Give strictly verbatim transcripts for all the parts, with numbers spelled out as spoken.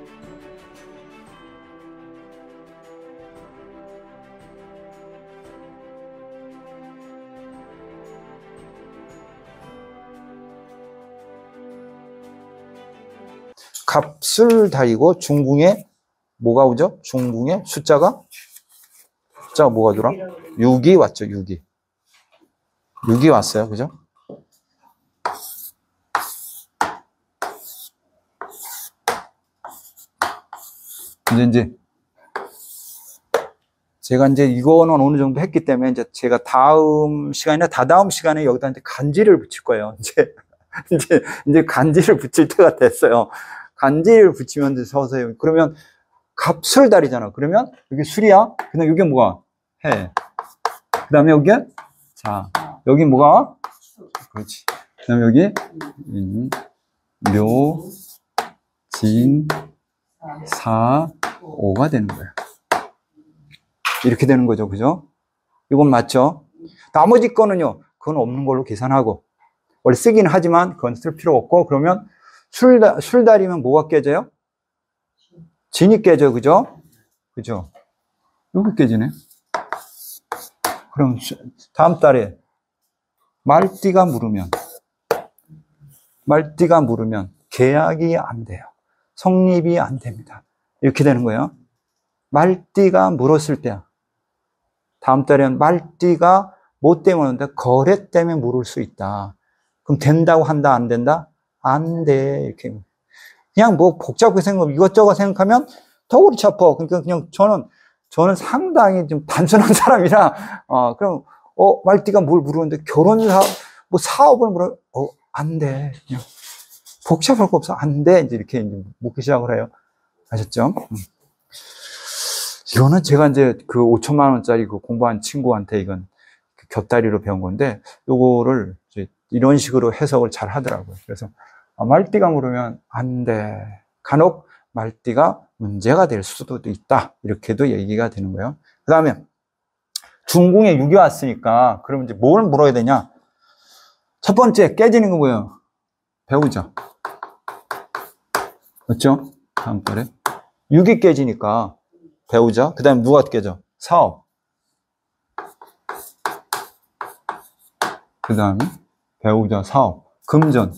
값을 다리고 중궁에 뭐가 오죠? 중궁에 숫자가 숫자가 뭐가 들어? 육이 왔죠. 육이 육이 왔어요. 그죠? 이제 이제 제가 이제 이거는 어느 정도 했기 때문에 이제 제가 다음 시간이나 다다음 시간에 여기다 이제 간지를 붙일 거예요. 이제 이제 이제 간지를 붙일 때가 됐어요. 간지를 붙이면 이제 서서히 그러면 값을 다리잖아. 그러면 여기 술이야. 그다음 여기 뭐가 해. 그다음에 여기 자 여기 뭐가 그렇지. 그다음 여기 인, 묘, 진, 사, 오가 되는 거야. 이렇게 되는 거죠. 그죠? 이건 맞죠? 나머지 거는요. 그건 없는 걸로 계산하고 원래 쓰긴 하지만 그건 쓸 필요 없고 그러면 술, 술 다리면 뭐가 깨져요? 진이 깨져. 그죠? 그죠? 여기 깨지네. 그럼 다음 달에 말띠가 물으면 말띠가 물으면 계약이 안 돼요. 성립이 안 됩니다. 이렇게 되는 거예요. 말띠가 물었을 때야. 다음 달에는 말띠가 뭐 때문에 오는데 거래 때문에 물을 수 있다. 그럼 된다고 한다, 안 된다? 안 돼. 이렇게. 그냥 뭐 복잡하게 생각하면 이것저것 생각하면 더 골치 아파. 그러니까 그냥 저는, 저는 상당히 좀 단순한 사람이라, 어, 그럼, 어, 말띠가 뭘 물었는데 결혼 사업, 뭐 사업을 물어, 어, 안 돼. 그냥 복잡할 거 없어. 안 돼. 이제 이렇게 이제 묻기 시작을 해요. 아셨죠? 음. 이거는 제가 이제 그 오천만 원짜리 그 공부한 친구한테 이건 그 곁다리로 배운 건데, 요거를 이제 이런 식으로 해석을 잘 하더라고요. 그래서, 아, 말띠가 물으면 안 돼. 간혹 말띠가 문제가 될 수도 있다. 이렇게도 얘기가 되는 거예요. 그 다음에, 중궁에 육이 왔으니까, 그러면 이제 뭘 물어야 되냐? 첫 번째, 깨지는 거 뭐예요? 배우죠. 맞죠? 다음 달에. 육이 깨지니까, 배우자. 그 다음에 누가 깨져? 사업. 그 다음에 배우자, 사업. 금전.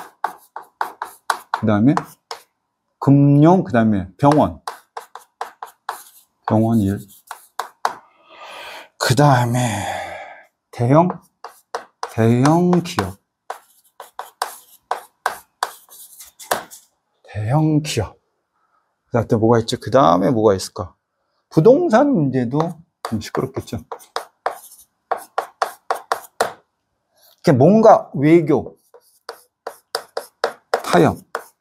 그 다음에 금융. 그 다음에 병원. 병원 일. 그 다음에 대형. 대형 기업. 대형 기업. 그 다음에 또 뭐가 있죠? 그 다음에 뭐가 있을까? 부동산 문제도 좀 시끄럽겠죠. 뭔가 외교, 타협,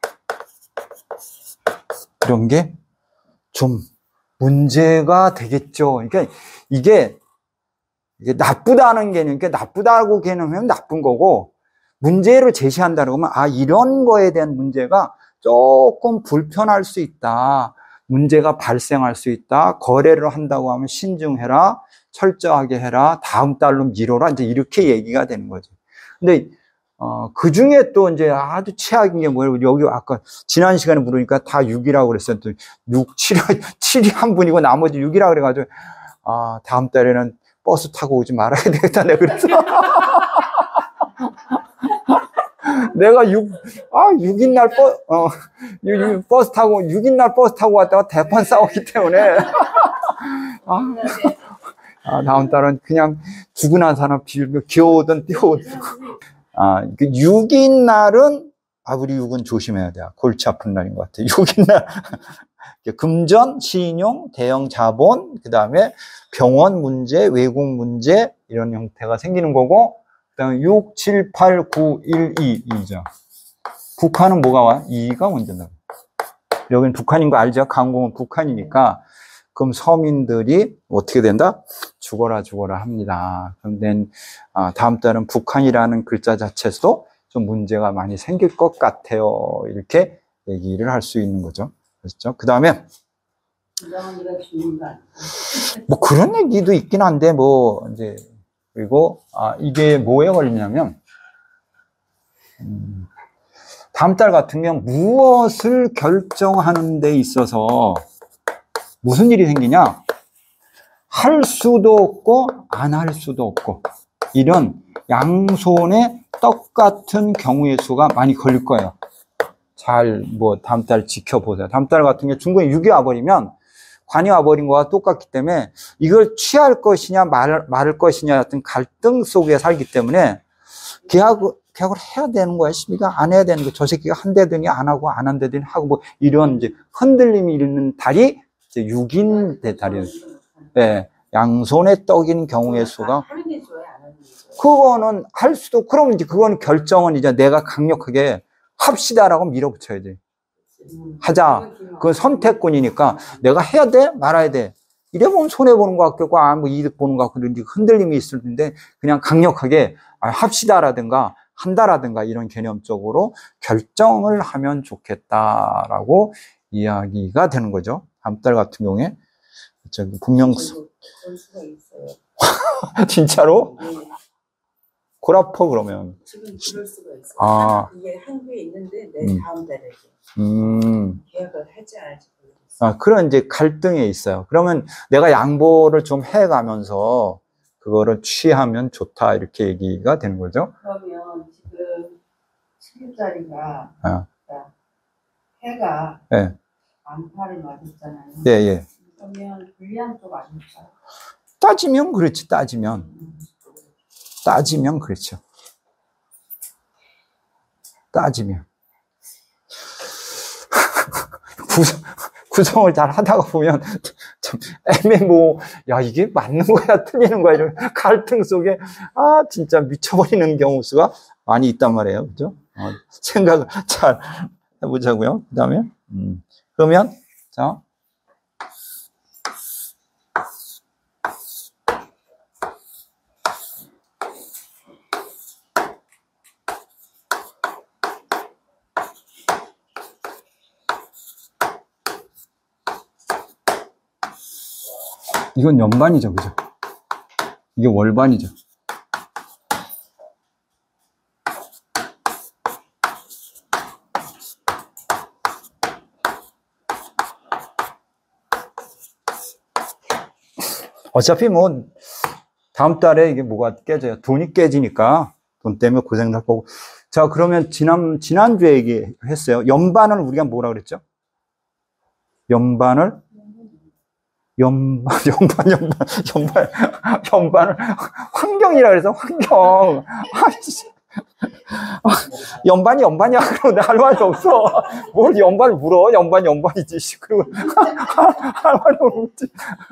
이런 게 좀 문제가 되겠죠. 그러니까 이게, 이게 나쁘다는 개념, 그러니까 나쁘다고 개념하면 나쁜 거고, 문제를 제시한다고 하면, 아, 이런 거에 대한 문제가 조금 불편할 수 있다. 문제가 발생할 수 있다. 거래를 한다고 하면 신중해라. 철저하게 해라. 다음 달로 미뤄라. 이제 이렇게 얘기가 되는 거죠. 근데, 어, 그 중에 또 이제 아주 최악인 게 뭐예요? 여기 아까 지난 시간에 물으니까 다 육이라고 그랬어요. 또 육, 칠이, 칠이 한 분이고 나머지 육이라고 그래가지고, 아, 다음 달에는 버스 타고 오지 말아야 되겠다. 내가 그랬어. 내가 육, 아, 육인 날 버, 어, 육, 육, 버스 타고, 육인 날 버스 타고 왔다가 대판 싸웠기 때문에. 아, 아, 다음 달은 그냥 죽은 사람 비울며 귀여우든 뛰어오든. 아, 그 육인 날은, 아, 우리 육은 조심해야 돼. 골치 아픈 날인 것 같아. 육인 날. 금전, 신용, 대형 자본, 그 다음에 병원 문제, 외국 문제, 이런 형태가 생기는 거고, 그 다음에 육, 칠, 팔, 구, 일, 이, 이죠. 북한은 뭐가 와? 이가 먼저다. 여기는 북한인 거 알죠? 강공은 북한이니까. 그럼 서민들이 어떻게 된다? 죽어라, 죽어라 합니다. 그런데 다음 달은 북한이라는 글자 자체에서도 좀 문제가 많이 생길 것 같아요. 이렇게 얘기를 할 수 있는 거죠. 그렇죠? 그 다음에, 뭐 그런 얘기도 있긴 한데, 뭐, 이제, 그리고, 아, 이게 뭐에 걸리냐면, 음, 다음 달 같은 경우 무엇을 결정하는 데 있어서 무슨 일이 생기냐? 할 수도 없고 안 할 수도 없고 이런 양손에 떡 같은 경우의 수가 많이 걸릴 거예요. 잘 뭐 다음 달 지켜보세요. 다음 달 같은 경우 중간에 육이 와버리면 관이 와버린 거와 똑같기 때문에 이걸 취할 것이냐 말, 말을 것이냐 같은 갈등 속에 살기 때문에 계약, 계약을 해야 되는 거야. 시비가 안 해야 되는 거. 저 새끼가 한대더니 안 하고 안 한대더니 하고 뭐 이런 이제 흔들림이 있는 달이 이제 육인 달이에요. 네, 양손에 떡인 경우의 수가 그거는 할 수도 그럼 이제 그거는 결정은 이제 내가 강력하게 합시다라고 밀어붙여야 돼. 하자. 그건 선택권이니까 내가 해야 돼? 말아야 돼? 이래 보면 손해보는 것 같고, 아, 뭐 이득 보는 것 같고, 흔들림이 있을 텐데, 그냥 강력하게 합시다라든가, 한다라든가 이런 개념적으로 결정을 하면 좋겠다라고 이야기가 되는 거죠. 다음 달 같은 경우에. 저기 분명. 진짜로? 골아퍼 그러면. 지금 그럴 수가 있어요. 아. 이게 한국에 있는데 내 음. 다음 달에 음. 계약을 할지 안 할지 모르겠어요. 아, 그런 이제 갈등에 있어요. 그러면 내가 양보를 좀 해가면서 그거를 취하면 좋다 이렇게 얘기가 되는 거죠. 그러면 지금 칠 일짜리가 아. 해가 네. 안파를 맞았잖아요. 예, 예. 그러면 불리한 쪽 아닐까요? 따지면 그렇지, 따지면. 따지면 그렇죠. 따지면. 구성, 구성을 잘 하다가 보면 좀 애매모, 야, 이게 맞는 거야, 틀리는 거야, 이런 갈등 속에, 아, 진짜 미쳐버리는 경우 수가 많이 있단 말이에요. 그죠? 어, 생각을 잘 해보자고요. 그 다음에, 음. 그러면, 자. 이건 연반이죠, 그죠? 이게 월반이죠. 어차피 뭐 다음 달에 이게 뭐가 깨져요. 돈이 깨지니까 돈 때문에 고생할 거고. 자, 그러면 지난 지난주에 얘기했어요. 연반을 우리가 뭐라 그랬죠? 연반을 연반, 연반, 연반, 연반, 연반을 환경이라 그래서 환경. 아이씨. 연반이 연반이야. 그럼 할 말이 없어. 뭘 연반을 물어? 연반이 연반이지. 그리고 할 말이 없지.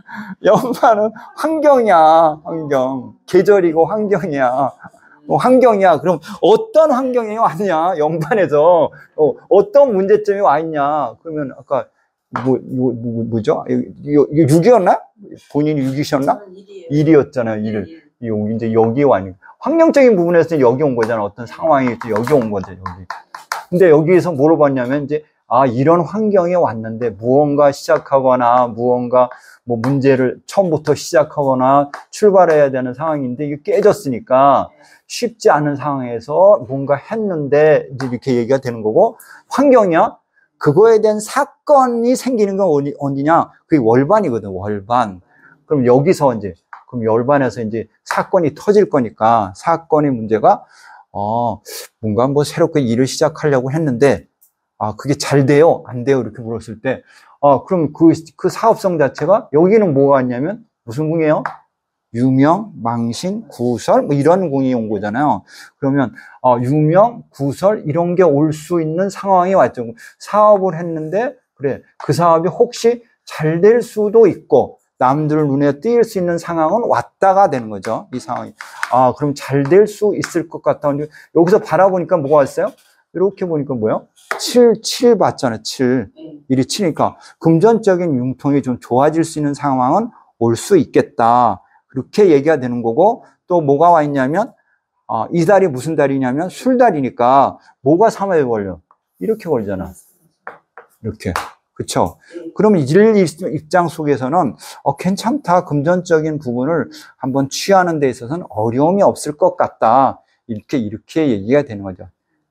연반은 환경이야. 환경. 계절이고 환경이야. 어, 환경이야. 그럼 어떤 환경이 왔냐? 연반에서 어, 어떤 문제점이 와 있냐? 그러면 아까 뭐, 뭐, 뭐, 뭐죠? 이거, 이거 육이었나? 본인이 육이셨나? 일이었잖아요, 일. 일. 이제 여기 와 있는. 환경적인 부분에서 여기 온 거잖아. 어떤 상황이 여기 온 거죠, 여기. 근데 여기에서 뭐로 봤냐면, 이제, 아, 이런 환경에 왔는데, 무언가 시작하거나, 무언가, 뭐, 문제를 처음부터 시작하거나, 출발해야 되는 상황인데, 이게 깨졌으니까, 쉽지 않은 상황에서 뭔가 했는데, 이제 이렇게 얘기가 되는 거고, 환경이야? 그거에 대한 사건이 생기는 건 어디, 어디냐? 그게 월반이거든, 월반. 그럼 여기서 이제, 그럼 월반에서 이제 사건이 터질 거니까, 사건의 문제가, 어, 뭔가 뭐 새롭게 일을 시작하려고 했는데, 아, 그게 잘 돼요? 안 돼요? 이렇게 물었을 때, 아, 그럼 그, 그 사업성 자체가, 여기는 뭐가 있냐면, 무슨 궁이에요? 유명, 망신, 구설, 뭐 이런 궁이 온 거잖아요. 그러면, 어, 유명, 구설, 이런 게 올 수 있는 상황이 왔죠. 사업을 했는데, 그래, 그 사업이 혹시 잘 될 수도 있고, 남들 눈에 띄일 수 있는 상황은 왔다가 되는 거죠. 이 상황이. 아, 그럼 잘 될 수 있을 것 같다. 여기서 바라보니까 뭐가 왔어요? 이렇게 보니까 뭐예요? 칠, 칠 봤잖아요. 칠. 일이 칠이니까 금전적인 융통이 좀 좋아질 수 있는 상황은 올 수 있겠다. 그렇게 얘기가 되는 거고, 또 뭐가 와 있냐면, 아, 이 달이 무슨 달이냐면 술달이니까 뭐가 삼 회 걸려? 이렇게 걸잖아. 이렇게. 그쵸? 그러면 일 입장 속에서는 어, 괜찮다. 금전적인 부분을 한번 취하는 데 있어서는 어려움이 없을 것 같다. 이렇게, 이렇게 얘기가 되는 거죠.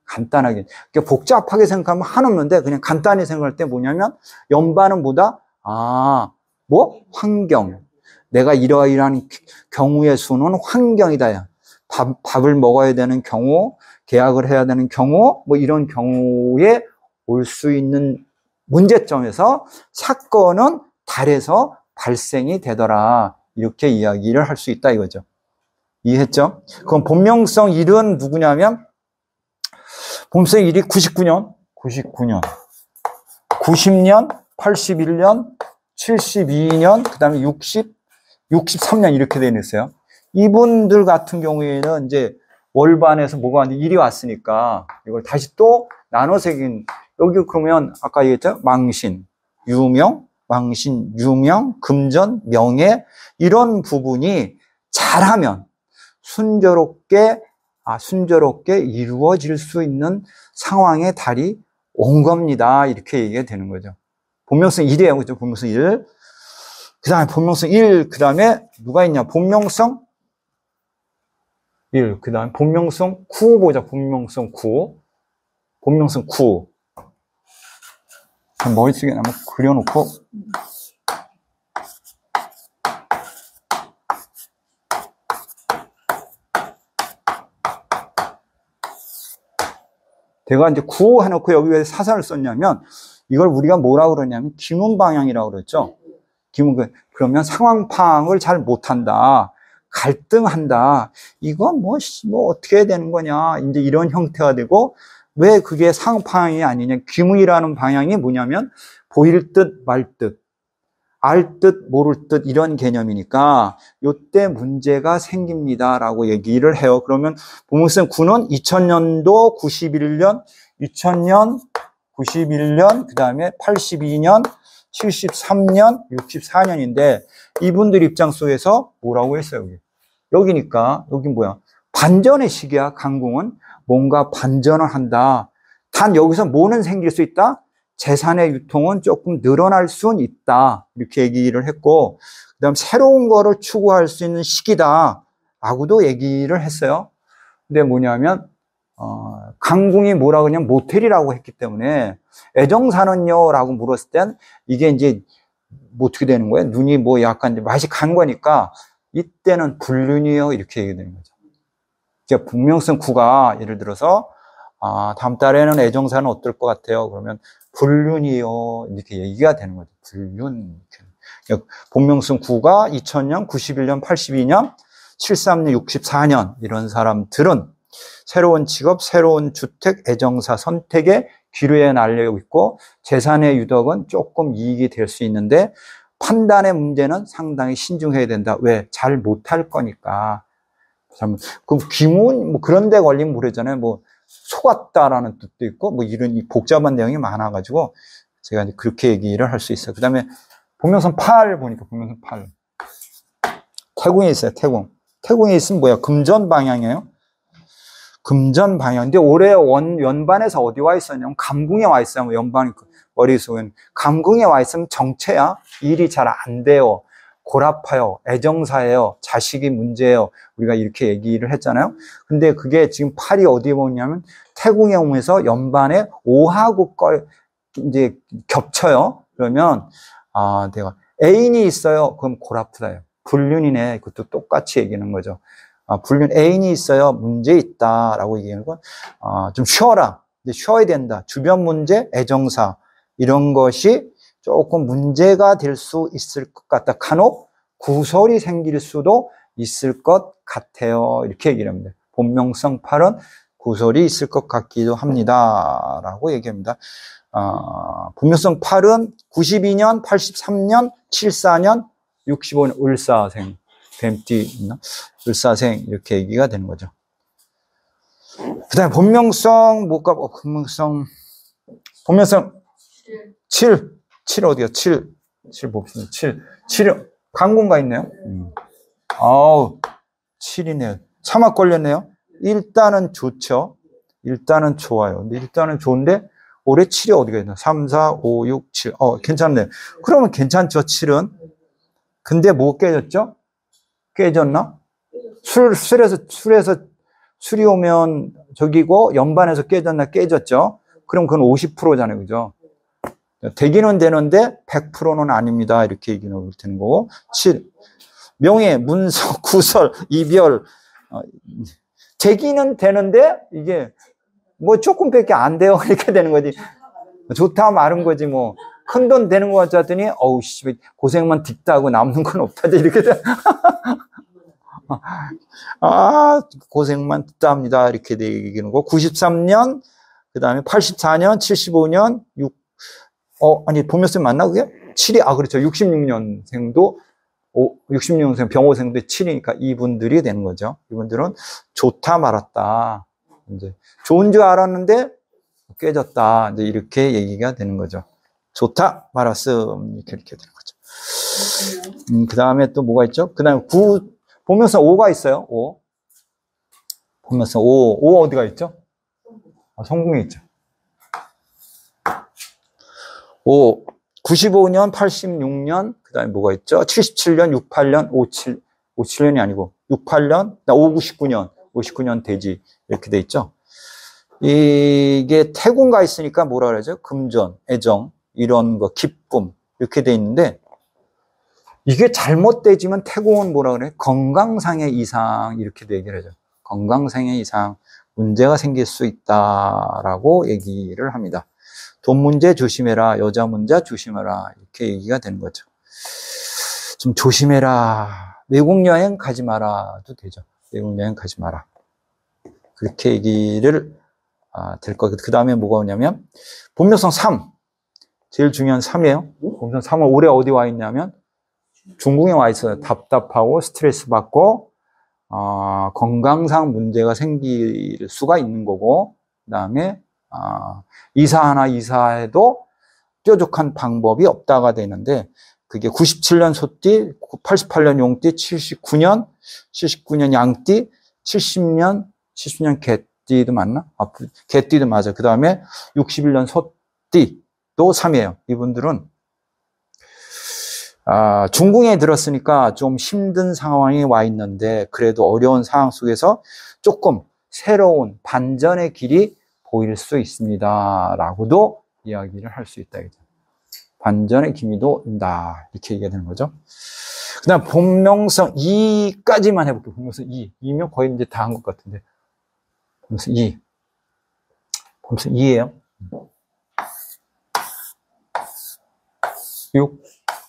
간단하게. 그러니까 복잡하게 생각하면 한없는데 그냥 간단히 생각할 때 뭐냐면 연반은 뭐다? 아, 뭐? 환경. 내가 이러이러한 경우의 수는 환경이다. 밥, 밥을 먹어야 되는 경우, 계약을 해야 되는 경우, 뭐 이런 경우에 올 수 있는 문제점에서 사건은 달에서 발생이 되더라. 이렇게 이야기를 할 수 있다 이거죠. 이해했죠? 그럼 본명성 일은 누구냐면 본명성 일이 구십구 년, 구십구 년, 구십 년, 팔십일 년, 칠십이 년, 그 다음에 육십, 육십삼 년 이렇게 되어 있어요. 이분들 같은 경우에는 이제 월반에서 뭐가 왔는데 일이 왔으니까 이걸 다시 또 나눠서 얘기는 여기 그러면 아까 얘기했죠? 망신, 유명, 망신, 유명, 금전, 명예 이런 부분이 잘하면 순조롭게 아 순조롭게 이루어질 수 있는 상황의 달이 온 겁니다. 이렇게 얘기가 되는 거죠. 본명성 일이에요. 그죠? 본명성 일. 그 다음에 본명성 일, 그 다음에 누가 있냐? 본명성 일, 그 다음에 본명성 구 보자. 본명성 구. 본명성 구. 머릿속에 한번 그려놓고. 내가 이제 구 해놓고 여기 왜 사사를 썼냐면, 이걸 우리가 뭐라고 그러냐면, 기문방향이라고 그랬죠? 기문, 그러면 상황 파악을 잘 못한다. 갈등한다. 이건 뭐, 뭐, 어떻게 해야 되는 거냐. 이제 이런 형태가 되고, 왜 그게 상황 파악이 아니냐. 기문이라는 방향이 뭐냐면, 보일 듯 말 듯, 알 듯 모를 듯 이런 개념이니까, 요때 문제가 생깁니다라고 얘기를 해요. 그러면, 본문성 구는 이천 년도 구십일 년, 이천 년, 구십일 년, 그 다음에 팔십이 년, 칠십삼 년, 육십사 년인데 이분들 입장 속에서 뭐라고 했어요? 여기. 여기니까 여기 뭐야? 반전의 시기야. 강궁은 뭔가 반전을 한다. 단 여기서 뭐는 생길 수 있다? 재산의 유통은 조금 늘어날 수는 있다. 이렇게 얘기를 했고 그 다음 새로운 거를 추구할 수 있는 시기다 라고도 얘기를 했어요. 근데 뭐냐면 어, 강궁이 뭐라 그러냐면 모텔이라고 했기 때문에 애정사는요? 라고 물었을 땐 이게 이제 뭐 어떻게 되는 거예요? 눈이 뭐 약간 이제 맛이 간 거니까 이때는 불륜이요. 이렇게 얘기되는 거죠. 이제 분명성 구가 예를 들어서 아, 다음 달에는 애정사는 어떨 것 같아요? 그러면 불륜이요. 이렇게 얘기가 되는 거죠. 불륜. 본명성 구가 이천 년, 구십일 년, 팔십이 년, 칠십삼 년, 육십사 년 이런 사람들은 새로운 직업, 새로운 주택, 애정사 선택에 기류에 날려 있고 재산의 유덕은 조금 이익이 될 수 있는데 판단의 문제는 상당히 신중해야 된다. 왜? 잘 못할 거니까. 그 기문 뭐 그런 데 걸리면 모르잖아요. 뭐 속았다라는 뜻도 있고 뭐 이런 복잡한 내용이 많아가지고 제가 이제 그렇게 얘기를 할 수 있어요. 그 다음에 본명성 팔 보니까 본명성 팔 태궁에 있어요. 태궁. 태궁에 있으면 뭐야? 금전 방향이에요. 금전 방향. 근데 올해 원, 연반에서 어디 와 있었냐면 감궁에 와 있어요. 연반이 머릿속엔. 감궁에 와 있으면 정체야. 일이 잘 안 돼요. 골아파요. 애정사예요. 자식이 문제예요. 우리가 이렇게 얘기를 했잖아요. 근데 그게 지금 팔이 어디에 오냐면 태궁에 오면서 연반에 오하고 꺼, 이제 겹쳐요. 그러면, 아, 내가 애인이 있어요. 그럼 골아프다요. 불륜이네. 그것도 똑같이 얘기하는 거죠. 아, 불륜 애인이 있어요. 문제 있다라고 얘기하는 건, 아, 좀 쉬어라. 이제 쉬어야 된다. 주변 문제, 애정사, 이런 것이 조금 문제가 될 수 있을 것 같다. 간혹 구설이 생길 수도 있을 것 같아요. 이렇게 얘기를 합니다. 본명성 팔은 구설이 있을 것 같기도 합니다. 라고 얘기합니다. 아, 본명성 팔은 구십이 년, 팔십삼 년, 칠십사 년, 육십오 년, 을사생. 뱀띠 있나? 을사생 이렇게 얘기가 되는 거죠. 그 다음에 본명성 뭐가 본명성 본명성 칠, 칠 어디야? 칠, 칠 봅시다. 칠, 칠 강군가 있네요. 음. 아우 칠이네요. 사막 걸렸네요. 일단은 좋죠. 일단은 좋아요. 근데 일단은 좋은데 올해 칠이 어디가 있나? 삼, 사, 오, 육, 칠. 어 괜찮네요. 그러면 괜찮죠. 칠은. 근데 뭐 깨졌죠? 깨졌나? 술, 술에서, 술에서 술이 오면 저기고 연반에서 깨졌나 깨졌죠. 그럼 그건 오십 퍼센트잖아요. 그죠? 되기는 되는데 백 퍼센트는 아닙니다. 이렇게 얘기는 되는 거고. 칠. 명예, 문서, 구설, 이별. 어, 되기는 되는데 이게 뭐 조금밖에 안 돼요. 이렇게 되는 거지. 좋다 말은 거지 뭐. 큰 돈 되는 것 같았더니 어우 씨 고생만 딛다 하고 남는 건 없다. 이렇게 돼. 아 고생만 딛다 합니다. 이렇게 되는 거. 구십삼 년 그 다음에 팔십사 년, 칠십오 년, 육, 어, 아니, 보면서 맞나, 그게? 칠이, 아, 그렇죠. 육십육 년생도, 오, 육십육 년생 병호생도 칠이니까 이분들이 되는 거죠. 이분들은 좋다 말았다. 이제, 좋은 줄 알았는데 깨졌다. 이제 이렇게 얘기가 되는 거죠. 좋다 말았음. 이렇게, 이렇게 되는 거죠. 음, 그 다음에 또 뭐가 있죠? 그 다음에 구, 보면서 오가 있어요. 오. 보면서 오, 오 어디가 있죠? 아, 성궁에 있죠. 오, 구십오 년, 팔십육 년, 그 다음에 뭐가 있죠? 칠십칠 년, 육십팔 년, 오십칠, 오십칠 년이 아니고, 육십팔 년, 오십구 년, 오십구 년 돼지, 이렇게 돼 있죠. 이게 태군가 있으니까 뭐라 그러죠? 금전, 애정, 이런 거, 기쁨, 이렇게 돼 있는데, 이게 잘못되지만 태궁은 뭐라 그래? 건강상의 이상, 이렇게 얘기를 하죠. 건강상의 이상, 문제가 생길 수 있다라고 얘기를 합니다. 돈 문제 조심해라, 여자 문제 조심해라, 이렇게 얘기가 되는 거죠. 좀 조심해라, 외국 여행 가지 마라도 되죠. 외국 여행 가지 마라. 그렇게 얘기를 아, 될 거고, 그 다음에 뭐가 오냐면 본명성 삼, 제일 중요한 삼이에요. 본명성 삼은 올해 어디 와 있냐면 중궁에 와 있어요. 답답하고 스트레스 받고 어, 건강상 문제가 생길 수가 있는 거고, 그 다음에 어, 이사하나 이사해도 뾰족한 방법이 없다가 되는데, 그게 구십칠 년 소띠, 팔십팔 년 용띠, 칠십구 년, 칠십구 년 양띠, 칠십 년, 칠십 년 개띠도 맞나? 아, 개띠도 맞아. 그 다음에 육십일 년 소띠도 삼이에요. 이분들은 아, 중궁에 들었으니까 좀 힘든 상황이 와 있는데 그래도 어려운 상황 속에서 조금 새로운 반전의 길이 보일 수 있습니다. 라고도 이야기를 할 수 있다. 반전의 기미도 있다. 이렇게 얘기가 되는 거죠. 그 다음 본명성 이까지만 해볼게요. 본명성 이. 이면 거의 이제 다 한 것 같은데. 본명성 이. 본명성 이예요. 육.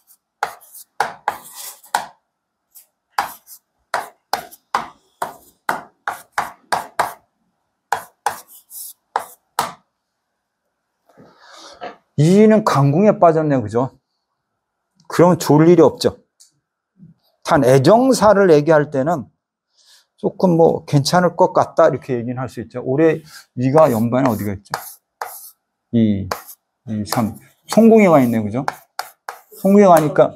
이는 강궁에 빠졌네요. 그죠? 그러면 좋을 일이 없죠. 단 애정사를 얘기할 때는 조금 뭐 괜찮을 것 같다 이렇게 얘기는 할 수 있죠. 올해 이가 연반에 어디가 있죠? 이, 이, 삼. 송궁에 가 있네요. 그죠? 송궁에 가니까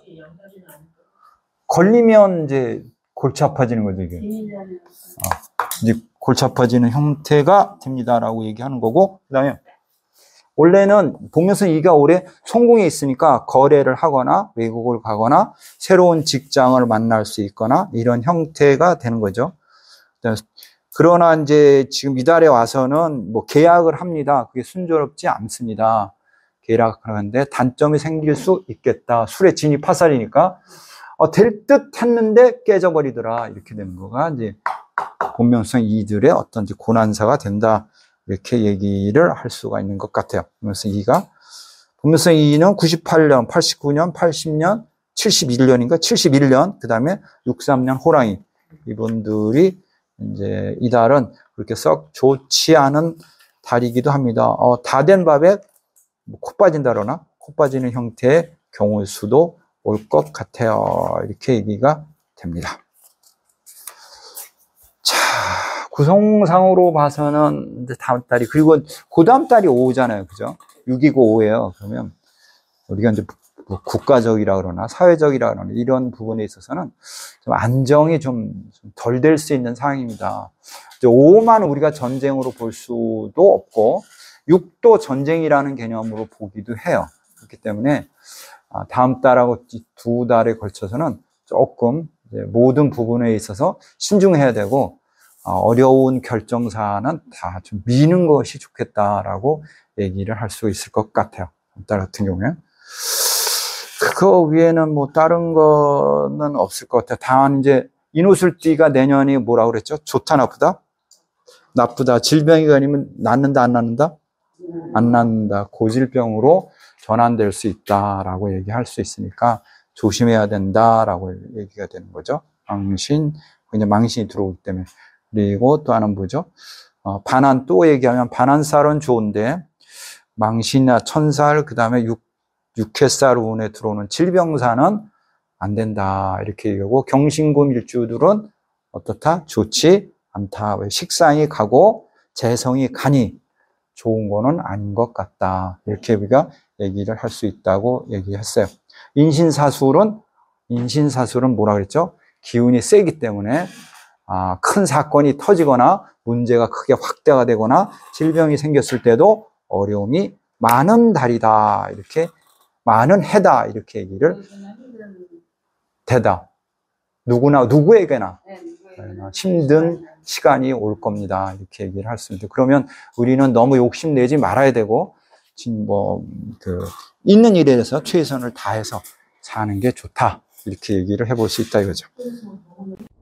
걸리면 이제 골치 아파지는 거죠. 이게. 아, 이제 골치 아파지는 형태가 됩니다라고 얘기하는 거고, 그 다음에 원래는 본명성 이가 올해 송궁에 있으니까 거래를 하거나 외국을 가거나 새로운 직장을 만날 수 있거나 이런 형태가 되는 거죠. 그러나 이제 지금 이달에 와서는 뭐 계약을 합니다. 그게 순조롭지 않습니다. 계약을 하는데 단점이 생길 수 있겠다. 술에 진이 파살이니까 어, 될 듯 했는데 깨져버리더라. 이렇게 되는 거가 이제 본명성 이들의 어떤 이제 고난사가 된다. 이렇게 얘기를 할 수가 있는 것 같아요. 본명성 이가. 본명성 이는 구십팔 년, 팔십구 년, 팔십 년, 칠십일 년인가? 칠십일 년, 그 다음에 육십삼 년 호랑이. 이분들이 이제 이달은 그렇게 썩 좋지 않은 달이기도 합니다. 어, 다 된 밥에 코 빠진다거나 코 빠지는 형태의 경우일 수도 올 것 같아요. 이렇게 얘기가 됩니다. 자, 구성상으로 봐서는 이제 다음 달이, 그리고 그 다음 달이 오잖아요. 그죠? 육이고 오예요. 그러면 우리가 이제 뭐 국가적이라 그러나 사회적이라 그러나 이런 부분에 있어서는 좀 안정이 좀 덜 될 수 있는 상황입니다. 이제 오만 우리가 전쟁으로 볼 수도 없고 육도 전쟁이라는 개념으로 보기도 해요. 그렇기 때문에 다음 달하고 두 달에 걸쳐서는 조금 이제 모든 부분에 있어서 신중해야 되고, 어려운 결정사는 다 좀 미는 것이 좋겠다라고 얘기를 할 수 있을 것 같아요. 딸 같은 경우에. 그거 위에는 뭐 다른 거는 없을 것 같아요. 다만 이제 인후술띠가 내년이 뭐라고 그랬죠? 좋다, 나쁘다? 나쁘다. 질병이 아니면 낫는다, 안 낫는다? 안 낫는다. 고질병으로 전환될 수 있다라고 얘기할 수 있으니까 조심해야 된다라고 얘기가 되는 거죠. 망신, 이제 망신이 들어오기 때문에. 그리고 또 하나는 뭐죠? 어, 반한, 또 얘기하면 반한살은 좋은데 망신이나 천살, 그 다음에 육, 육해살 운에 들어오는 질병사는 안 된다 이렇게 얘기하고, 경신금 일주들은 어떻다? 좋지 않다. 왜? 식상이 가고 재성이 가니 좋은 거는 아닌 것 같다. 이렇게 우리가 얘기를 할 수 있다고 얘기했어요. 인신사술은, 인신사술은 뭐라 그랬죠? 기운이 세기 때문에 아, 큰 사건이 터지거나 문제가 크게 확대가 되거나 질병이 생겼을 때도 어려움이 많은 달이다. 이렇게, 많은 해다. 이렇게 얘기를 되다. 누구나, 누구에게나 힘든 시간이 올 겁니다. 이렇게 얘기를 할 수 있는데, 그러면 우리는 너무 욕심내지 말아야 되고, 지금 뭐, 그, 있는 일에 대해서 최선을 다해서 사는 게 좋다. 이렇게 얘기를 해볼 수 있다 이거죠.